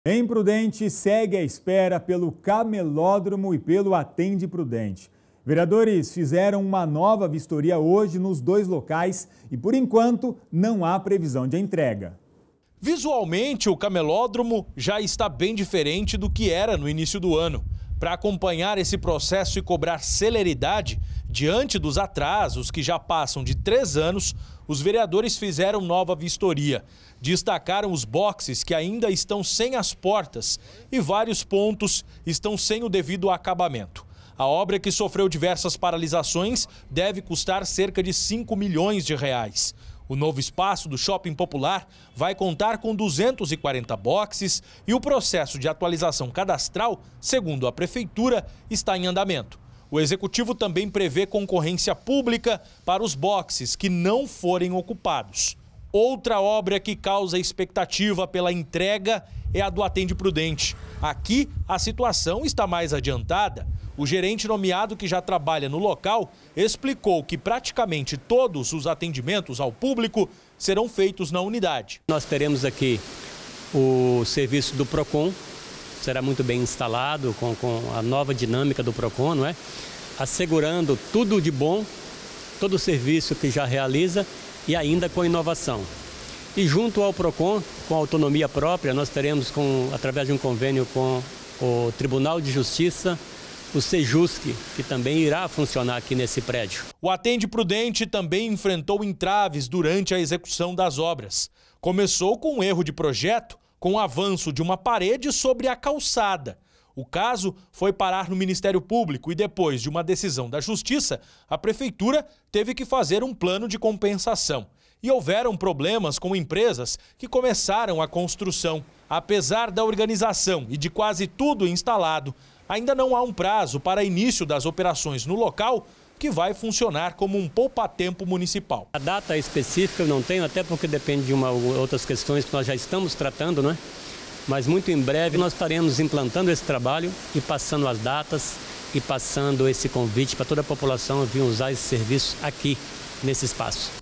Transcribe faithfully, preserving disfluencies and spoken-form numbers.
Em Prudente, segue a espera pelo camelódromo e pelo Atende Prudente. Vereadores fizeram uma nova vistoria hoje nos dois locais e, por enquanto, não há previsão de entrega. Visualmente, o camelódromo já está bem diferente do que era no início do ano. Para acompanhar esse processo e cobrar celeridade, diante dos atrasos que já passam de três anos, os vereadores fizeram nova vistoria. Destacaram os boxes que ainda estão sem as portas e vários pontos estão sem o devido acabamento. A obra, que sofreu diversas paralisações, deve custar cerca de cinco milhões de reais. O novo espaço do Shopping Popular vai contar com duzentos e quarenta boxes e o processo de atualização cadastral, segundo a Prefeitura, está em andamento. O Executivo também prevê concorrência pública para os boxes que não forem ocupados. Outra obra que causa expectativa pela entrega é a do Atende Prudente. Aqui, a situação está mais adiantada. O gerente nomeado, que já trabalha no local, explicou que praticamente todos os atendimentos ao público serão feitos na unidade. Nós teremos aqui o serviço do Procon, será muito bem instalado com, com a nova dinâmica do Procon, não é? Assegurando tudo de bom, todo o serviço que já realiza e ainda com inovação. E junto ao Procon, com autonomia própria, nós teremos, com, através de um convênio com o Tribunal de Justiça, o Sejusc, que também irá funcionar aqui nesse prédio. O Atende Prudente também enfrentou entraves durante a execução das obras. Começou com um erro de projeto, com o avanço de uma parede sobre a calçada. O caso foi parar no Ministério Público e, depois de uma decisão da Justiça, a Prefeitura teve que fazer um plano de compensação. E houveram problemas com empresas que começaram a construção. Apesar da organização e de quase tudo instalado, ainda não há um prazo para início das operações no local, que vai funcionar como um poupa-tempo municipal. A data específica eu não tenho, até porque depende de uma, outras questões que nós já estamos tratando, né? Mas muito em breve nós estaremos implantando esse trabalho e passando as datas e passando esse convite para toda a população vir usar esse serviço aqui, nesse espaço.